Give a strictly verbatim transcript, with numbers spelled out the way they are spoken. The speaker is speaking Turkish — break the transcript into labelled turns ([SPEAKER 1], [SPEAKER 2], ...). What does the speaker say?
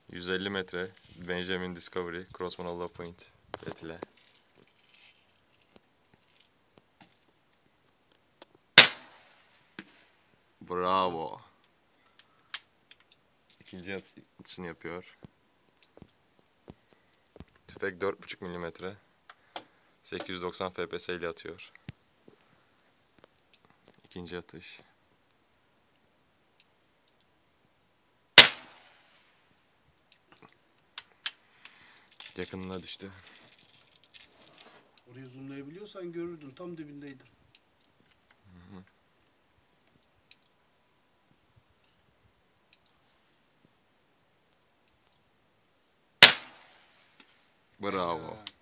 [SPEAKER 1] yüz elli metre Benjamin Discovery Crossman Allah Point Betile. Bravo. İkinci atışını yapıyor. Tüfek dört buçuk milimetre. sekiz yüz doksan F P S ile atıyor. İkinci atış. Yakınına düştü.
[SPEAKER 2] Orayı zoomlayabiliyorsan görürdün. Tam dibindeydim.
[SPEAKER 1] Hı hı. Bravo.
[SPEAKER 2] Evet.